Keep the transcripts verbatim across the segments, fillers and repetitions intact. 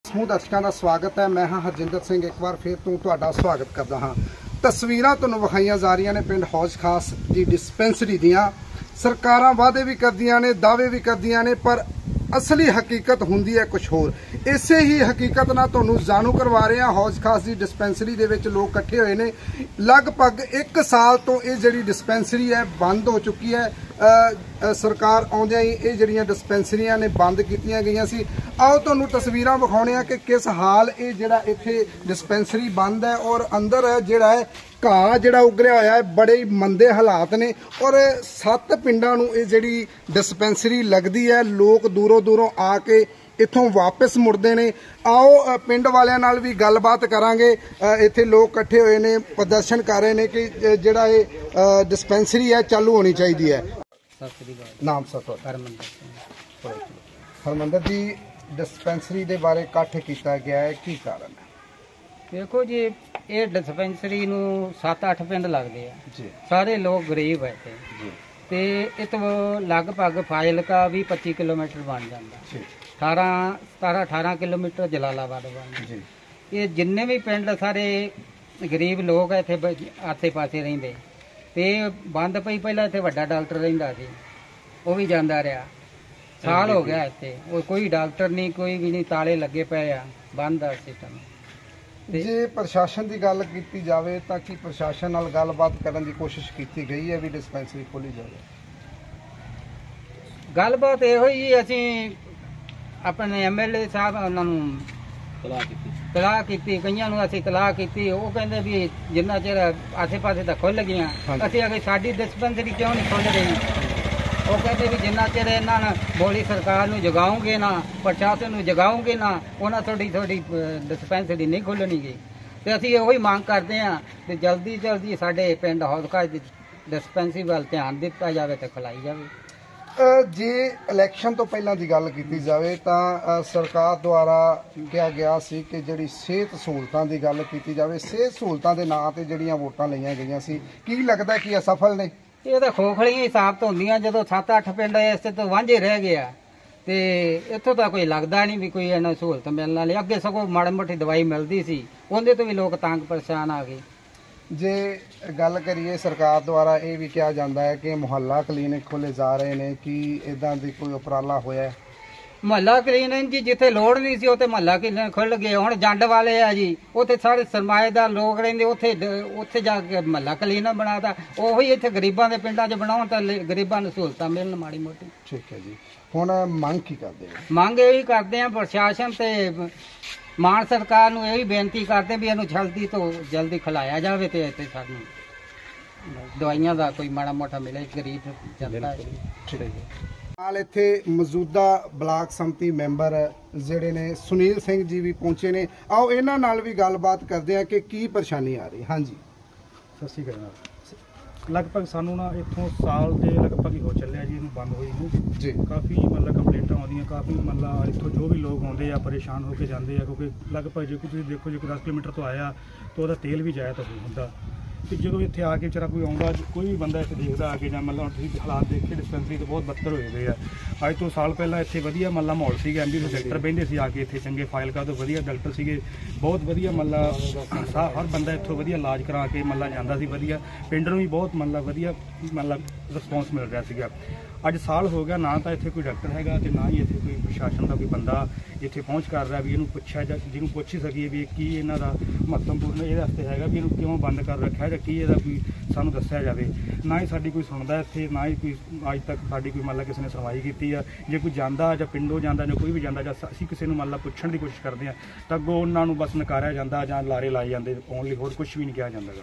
ਸਮੂਹ ਦਰਸ਼ਕਾਂ ਦਾ ਸਵਾਗਤ ਹੈ। ਮੈਂ ਹਾਂ ਹਰਜਿੰਦਰ ਸਿੰਘ, ਇੱਕ ਵਾਰ ਫਿਰ ਤੋਂ ਤੁਹਾਡਾ ਸਵਾਗਤ ਕਰਦਾ ਹਾਂ। ਤਸਵੀਰਾਂ ਤੁਹਾਨੂੰ ਵਿਖਾਈਆਂ ਜਾ ਰਹੀਆਂ ਨੇ ਪਿੰਡ ਹੌਜ ਖਾਸ ਦੀ ਡਿਸਪੈਂਸਰੀ ਦੀਆਂ। ਸਰਕਾਰਾਂ ਵਾਅਦੇ ਵੀ ਕਰਦੀਆਂ ਨੇ, ਦਾਅਵੇ ਵੀ ਕਰਦੀਆਂ ਨੇ, ਪਰ असली हकीकत हुंदी है कुछ होर। इसे ही हकीकत ना तुहानूं जाणू करवा रहे हैं। हौज खास की डिस्पेंसरी दे विच लोग इकट्ठे हुए ने। लगभग एक साल तो ये जिहड़ी डिस्पेंसरी है बंद हो चुकी है। आ, आ, सरकार आउंदियां ही ये जिहड़ियां डिस्पेंसरियां ने बंद कीतियां गईयां सी। आओ तुहानूं तस्वीरां विखाउने आ कि किस हाल ये जिहड़ा इत्थे डिस्पेंसरी बंद है और अंदर जिहड़ा है घाह जिहड़ा उगरिया होया है, बड़े ही मंदे हालात ने। और सत्त पिंडां नूं ये जिहड़ी डिस्पेंसरी लगदी है, लोग दूरों दूरों आके इत्थों वापस मुड़दे ने। आओ पिंड वालियां नाल भी गलबात करांगे। इत्थे लोग इकट्ठे होए ने, प्रदर्शन कर रहे ने कि जिहड़ा ये डिस्पेंसरी है चालू होनी चाहिए है। नाम सर हरमंदर जी, डिस्पेंसरी के बारे इकट्ठ किया गया है, की कारण है? देखो जी, ये डिस्पेंसरी नूं सत्त अठ पिंड लगते हैं, सारे लोग गरीब है ते इतों लगभग फाजिलका भी पच्ची किलोमीटर बन जाता, अठारह सतारह अठारह किलोमीटर जलालाबाद बन। ये जिन्ने भी पिंड सारे गरीब लोग है इत्थे आसे पासे रहिंदे ते बंद पई। पहला इत्थे वड्डा डॉक्टर रहिंदा सी, वो भी जांदा रहा। साल हो गया इत्थे कोई डॉक्टर नहीं, कोई भी नहीं, ताले लगे पे आ, बंद आ सिस्टम। जे प्रशासन की गल की जाए तो कि प्रशासन नाल गलबात करने की कोशिश की गई है भी डिस्पेंसरी खोली जाए? गलबात यो ही असी अपने एम एल ए साहब उन्होंने तलाह की, कई असी तलाह की। वो कहते भी जिन्ना चिर आसे पासे तो खुल गई, असी अगर साडी डिस्पेंसरी क्यों नहीं खुल रही? वो कहते भी जिन्ना चिर इन्होंने बोली सरकार नूं जगाओगे ना, प्रशासन नूं जगाओगे ना, उन्हें थोड़ी थोड़ी डिस्पेंसरी नहीं खुलनी गई। तो असी यही मांग करते हैं कि जल्दी जल्दी साडे पिंड हौज खास डिस्पेंसरी वाल ध्यान दिता जाए तो खुलाई जाए। जे इलैक्शन तो पहला की गल की जाए तो सरकार द्वारा कहा गया सी कि जिहड़ी सेहत सहूलतां की गल की जाए, सेहत सहूलतां के नां ते जिहड़ियां वोटां लईआं गईआं सी, की लगदा कि असफल ने? ये तो खोखड़ियां हिसाब तो होंदियां, जो सत्त अठ पिंड इस तो वांझे रह गया ते इत्थों तो कोई लगता नहीं भी कोई इन्हें सहूलत मिलने वाली। अगे सगों माड़ी मोटी दवाई मिलती सी, उहदे तो भी लोग तंग परेशान आ गए। जे गल करिए सरकार द्वारा ये भी कहा जाता है कि मुहल्ला क्लीनिक खोले जा रहे हैं, कि इदां दी कोई उपराला होया है? मुहल्ला क्लीनिक जी जिथे लोड़ नहीं सी उत्थे मुहल्ला क्लीनिक खुल गए। हुण जंड वाले आ जी, उत्थे सारे सरमाएदार लोग रहिंदे, उत्थे उत्थे जाके मुहल्ला क्लीनिक बनाता। ओही इत्थे गरीबां दे पिंडां च बनाउण तां गरीबां नूं सहूलतां मिलण माड़ी मोटी। ठीक है जी। हुण मंग की करदे हो? मंग यही करदे आ प्रशासन ते मान सरकार नूं यही बेनती करदे भी इहनूं जल्दी तो जल्दी खिलाया जावे ते इत्थे सानूं दवाइयां दा कोई माड़ा मोटा मिले गरीब जनता। ठीक है। नाल इत्थे मौजूदा ब्लाक संमति मैंबर जिहड़े ने सुनील सिंह जी भी पहुंचे ने। आओ इन्हां नाल भी गलबात करदे आ कि की परेशानी आ रही। हाँ जी, सत श्री अकाल। लगभग सानू ना इत्थों साल के लगभग ही हो चलिया जी इन्हूं बंद होई नूं जी। काफ़ी मतलब कंप्लेंटां आउंदियां, काफ़ी मतलब इत्थों जो भी लोग आउंदे आ परेशान होकर जाते हैं, क्योंकि लगभग जो तुसीं देखो जो दस किलोमीटर तो आया तो वह तेल भी जाया तो होंदा। तो जो इतने आके बेचारा कोई आता, कोई भी बंदा इतने देखता आके जां मतलब तुसीं हालात देखे डिस्पेंसरी तो बहुत बदतर होए हुए हैं। अज तो साल पहला इतने वधिया मतलब माहौल सीगा, एंबीबीएस डॉक्टर बहिंदे सी आके इतने चंगे फाइलका तो वधिया डॉक्टर सीगे, बहुत वधिया मतलब हर बंदा इत्थों वधिया इलाज करा के मतलब जांदा सी वधिया। पिंड नूं भी बहुत मतलब वधिया मतलब रिस्पॉन्स मिल रहा सीगा। अज साल हो गया ना तो इत्थे कोई डॉक्टर हैगा ते ना ही इत्थे कोई प्रशासन का कोई बंदा इत्थे पहुँच कर रहा भी इन्हूं पुछया जां जिन्हों पुछ ही सकीए भी की इन्हां दा महत्वपूर्ण ये वास्ते हैगा भी इन्हूं क्यों बंद कर रखा है, की इहदा कोई सानूं दस्सिया जावे। ना ही साडी कोई सुणदा इत्थे, ना ही कोई अज तक साडी कोई मतलब किसी ने सुनवाई की है। जे कोई जांदा जां पिंडों जांदा जां कोई भी जांदा जां असीं किसी नूं मतलब पुछण दी कोशिश करदे हां तां अग्गों उन्हां नूं बस नकारिया जांदा जां लारे लाए जांदे, ओनली होर कुछ भी नहीं कहा जांदा।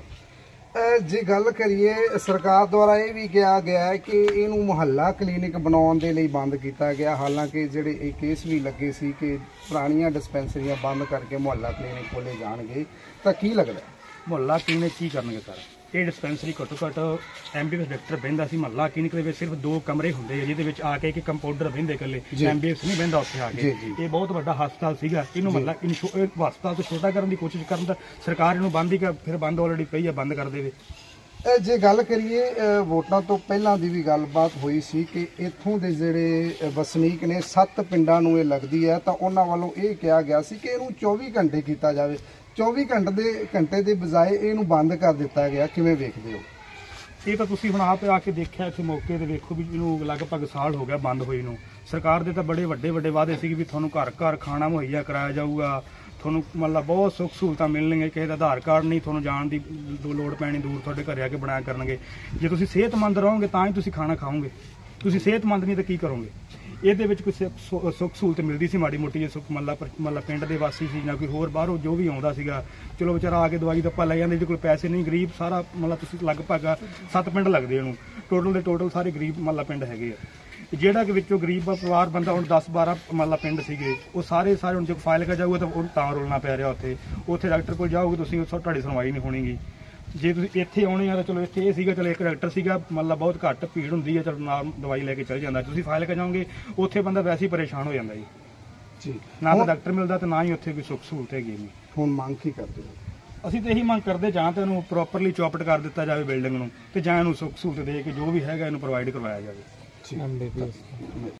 जे गल करिए सरकार द्वारा ये भी कहा गया है कि इनू मुहल्ला क्लीनिक बनाने के लिए बंद किया गया, हालांकि जिहड़े ये केस भी लगे सी कि पुरानियां डिस्पेंसरियां बंद करके मुहल्ला क्लीनिक खोले जाणगे, तो की लगता है मुहल्ला क्लीनिक की करनगे सर? ये डिस्पेंसरी घट्टो घट्ट एमबीबीएस डॉक्टर बहिंदा सी। मुहल्ला क्लीनिक के सिर्फ दो कमरे होंगे जिहदे आके एक कंपाउंडर बहिंदे कल्ले, एमबीबीएस नहीं बहिंदा उत्थे आके। ये बहुत बड़ा हस्पताल सीगा, इनू मुहल्ला हस्पताल तो छोटा करने की कोशिश करन दा सरकार इनू बंद ही कर, फिर बंद ऑलरेडी पई है, बंद कर देवे। ਅ, ਜੇ ਗੱਲ ਕਰੀਏ ਅ, ਵੋਟਾਂ ਤੋਂ ਪਹਿਲਾਂ ਦੀ ਵੀ ਗੱਲਬਾਤ ਹੋਈ ਸੀ ਕਿ ਇੱਥੋਂ ਦੇ ਜਿਹੜੇ ਅ, ਵਸਨੀਕ ਨੇ ਸੱਤ ਪਿੰਡਾਂ ਨੂੰ ਇਹ ਲੱਗਦੀ ਹੈ, ਤਾਂ ਉਹਨਾਂ ਵੱਲੋਂ ਇਹ ਕਿਹਾ ਗਿਆ ਸੀ ਕਿ ਇਹਨੂੰ ਚੌਵੀ ਘੰਟੇ ਕੀਤਾ ਜਾਵੇ। ਚੌਵੀ ਘੰਟੇ ਦੇ ਘੰਟੇ ਦੇ ਬਜਾਏ ਇਹਨੂੰ ਬੰਦ ਕਰ ਦਿੱਤਾ ਗਿਆ। ਕਿਵੇਂ ਵੇਖਦੇ ਹੋ? ਇਹ ਤਾਂ ਤੁਸੀਂ ਹੁਣ ਆਪ ਆ ਕੇ ਦੇਖਿਆ ਇੱਥੇ ਮੌਕੇ ਤੇ ਵੇਖੋ ਵੀ ਇਹਨੂੰ ਲਗਭਗ ਸਾਲ ਹੋ ਗਿਆ ਬੰਦ ਹੋਈ ਨੂੰ। ਸਰਕਾਰ ਦੇ ਤਾਂ ਬੜੇ ਵੱਡੇ ਵੱਡੇ ਵਾਅਦੇ ਸੀ ਵੀ ਤੁਹਾਨੂੰ ਘਰ ਘਰ ਖਾਣਾ ਮੁਹੱਈਆ ਕਰਾਇਆ ਜਾਊਗਾ, ਤੁਹਾਨੂੰ ਮਤਲਬ ਬਹੁਤ ਸੁੱਖ ਸਹੂਲਤਾਂ ਮਿਲਣਗੀਆਂ, ਕਿਸੇ ਦਾ ਆਧਾਰ ਕਾਰਡ ਨਹੀਂ ਤੁਹਾਨੂੰ ਜਾਣ ਦੀ ਦੋ ਲੋੜ ਪੈਣੀ, ਦੂਰ ਤੁਹਾਡੇ ਘਰੇ ਆ ਕੇ ਬਣਾਇਆ ਕਰਨਗੇ। ਜੇ ਤੁਸੀਂ ਸਿਹਤਮੰਦ ਰਹੋਗੇ ਤਾਂ ਹੀ ਤੁਸੀਂ ਖਾਣਾ ਖਾਓਗੇ, ਤੁਸੀਂ ਸਿਹਤਮੰਦ ਨਹੀਂ ਤਾਂ ਕੀ ਕਰੋਗੇ। ਇਹਦੇ ਵਿੱਚ ਕੋਈ ਸੁੱਖ ਸੁੱਖ ਸਹੂਲਤ ਮਿਲਦੀ ਸੀ ਮਾੜੀ ਮੋਟੀ, ਜੇ ਸੁੱਖ ਮੱਲਾ ਮੱਲਾ ਪਿੰਡ ਦੇ ਵਾਸੀ ਸੀ ਜਾਂ ਕੋਈ ਹੋਰ ਬਾਹਰੋਂ ਜੋ ਵੀ ਆਉਂਦਾ ਸੀਗਾ, ਚਲੋ ਵਿਚਾਰਾ ਆ ਕੇ ਦਵਾਈ ਦੱਪਾ ਲੈ ਜਾਂਦੇ। ਜੇ ਕੋਈ ਪੈਸੇ ਨਹੀਂ, ਗਰੀਬ ਸਾਰਾ ਮਤਲਬ ਤੁਸੀਂ ਲਗਭਗ ਸੱਤ ਪਿੰਡ ਲੱਗਦੇ ਉਹਨੂੰ, ਟੋਟਲ ਦੇ ਟੋਟਲ ਸਾਰੇ ਗਰੀਬ ਮੱਲਾ ਪਿੰਡ ਹੈਗੇ ਆ। ਜਿਹੜਾ ਕਿ ਵਿੱਚੋਂ ਗਰੀਬ ਪਰਿਵਾਰ ਬੰਦਾ ਹੁਣ ਦਸ ਬਾਰਾਂ ਮੱਲਾ ਪਿੰਡ ਸੀਗੇ, ਉਹ ਸਾਰੇ ਸਾਰੇ ਹੁਣ ਜੇ ਫਾਈਲ ਕਾ ਜਾਊਗਾ ਤਾਂ ਉਹਨੂੰ ਤਾਂ ਰੋਲਣਾ ਪੈ ਰਿਹਾ। ਉੱਥੇ ਉੱਥੇ ਡਾਕਟਰ ਕੋਲ ਜਾਓਗੇ ਤੁਸੀਂ, ਤੁਹਾਡੀ ਸੁਣਵਾਈ ਨਹੀਂ ਹੋਣੀਗੀ। ਜੇ ਤੁਸੀਂ ਇੱਥੇ ਆਉਣੇ ਆ ਤਾਂ ਚਲੋ ਇੱਥੇ ਇਹ ਸੀਗਾ, ਚਲੋ ਇੱਕ ਡਾਕਟਰ ਸੀਗਾ, ਮਤਲਬ ਬਹੁਤ ਘੱਟ ਭੀੜ ਹੁੰਦੀ ਹੈ, ਚਲੋ ਨਾਲ ਦਵਾਈ ਲੈ ਕੇ ਚਲ ਜਾਂਦਾ। ਤੁਸੀਂ ਫਾਈਲ ਕਾ ਜਾਓਗੇ ਉੱਥੇ ਬੰਦਾ ਵੈਸੇ ਹੀ ਪਰੇਸ਼ਾਨ ਹੋ ਜਾਂਦਾ ਜੀ ਜੀ ਨਾ ਤਾਂ ਡਾਕਟਰ ਮਿਲਦਾ ਤੇ ਨਾ ਹੀ ਉੱਥੇ ਕੋਈ ਸੁੱਖ ਸਹੂਲਤ ਹੈਗੀ ਨਹੀਂ। ਹੁਣ ਮੰਗ ਕੀ ਕਰਦੇ ਹੋ? ਅਸੀਂ ਤਾਂ ਇਹੀ ਮੰਗ ਕਰਦੇ, ਜਾਂ ਤਾਂ ਇਹਨੂੰ ਪ੍ਰੋਪਰਲੀ ਚੌਪਟ ਕਰ ਦਿੱਤਾ ਜਾਵੇ ਬਿਲਡਿੰਗ ਨੂੰ, ਤੇ ਜਾਂ ਇਹਨੂੰ ਸੁੱਖ ਸਹੂਲਤ ਦੇ ਕੇ ਜੋ ਵੀ ਹੈਗਾ ਇਹਨੂੰ ਪ੍ਰੋਵਾਈਡ ਕਰਵਾਇਆ ਜਾਵੇ।